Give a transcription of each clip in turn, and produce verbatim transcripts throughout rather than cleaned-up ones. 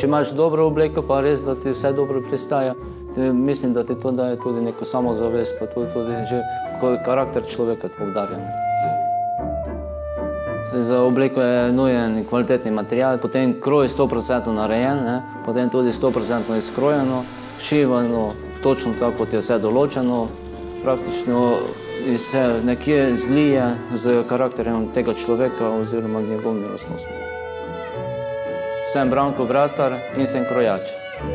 Če imaš dobro obleko, pa res, da ti vse dobro pristaja, mislim, da ti to daje tudi neko samozavest, pa tudi, tudi že karakter človeka poudarja. Za obleko je nujen kvalitetni material, potem kroj sto procentno narejen, ne? Potem tudi sto procentno izkrojeno, šivano, točno tako, kot je vse določeno. Praktično se nekje zlije z karakterjem tega človeka oziroma njegovimi lastnostmi. Sem Branko Vratar in sem krojač.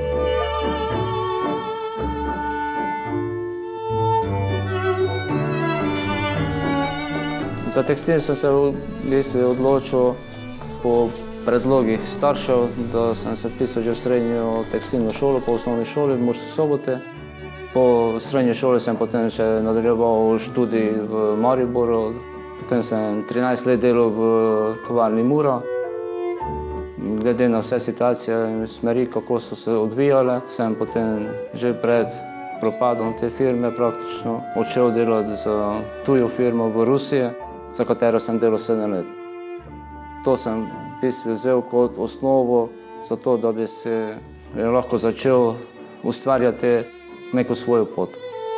Za tekstil sem se v bistvu odločil po predlogih staršev, da sem se vpisal že v srednjo tekstilno šolo, po osnovni šoli v Murski Soboti. Po srednji šoli sem potem še nadaljeval študij v Mariboru. Potem sem trinajst let delal v tovarni Mura. Glede na vse situacije in smeri, kako so se odvijale, sem potem že pred propadom te firme praktično odšel delati za tujo firmo v Rusiji, za katero sem delal sedem let. To sem v bistvu vzel kot osnovo za to, da bi se lahko začel ustvarjati neko svojo pot.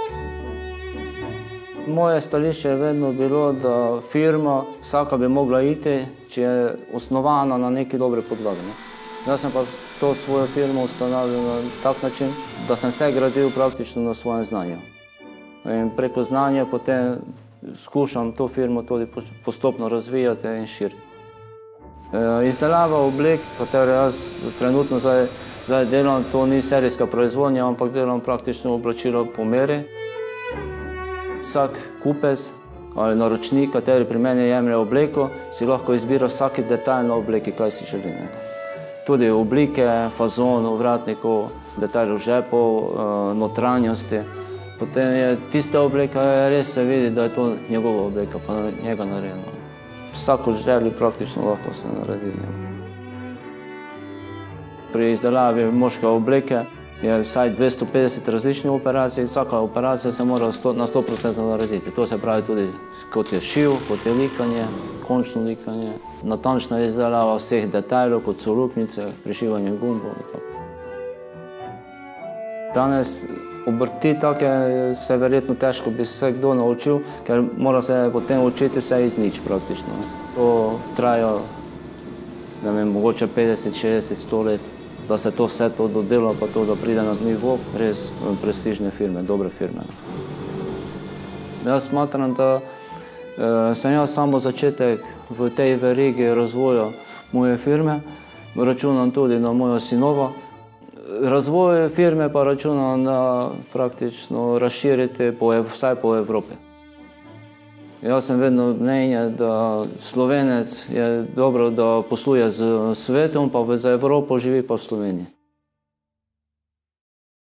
Moje stališče je vedno bilo, da firma vsaka bi mogla iti, če je osnovana na neki dobre podlagi. Jaz sem pa to svojo firmo ustanovil na tak način, da sem vse gradil praktično na svojem znanju. In preko znanja potem skušam to firmo tudi postopno razvijati in širiti. Izdelava oblek, katero jaz trenutno zdaj, zdaj delam, to ni serijska proizvodnja, ampak delam praktično oblačilo po meri. Vsak kupec ali naročnik, kateri pri meni jemlje obleko, si lahko izbira vsaki detajl na obleki, kaj si želi. Tudi oblike, fazon, ovratnikov, detajlov žepov, notranjosti. Potem je tista obleka, res se vidi, da je to njegova obleka, pa njega narejeno. Vsako željo praktično lahko se naredi. Pri izdelavi moške obleke je vsaj dvesto petdeset različnih operacij, vsaka operacija se mora na sto procentno narediti. To se pravi tudi, kot je šiv, kot je likanje, končno likanje, natančna izdelava vseh detajlov, kot so luknjice, prišivanje gumbov in tako. Danes obrti take se verjetno težko bi se kdo naučil, ker mora se potem učiti vse iz nič praktično. To traja, ne vem, mogoče petdeset, šestdeset, sto let, da se to vse to dodela, pa to, da pride na nivo res prestižne firme, dobre firme. Jaz smatram, da sem jaz samo začetek v tej verigi razvoja moje firme, računam tudi na mojo sinovo. Razvoj firme pa računam na praktično razširiti vsaj po Evropi. Jaz sem vedno mnenja, da Slovenec je dobro, da posluje z svetom, pa za Evropo živi pa v Sloveniji.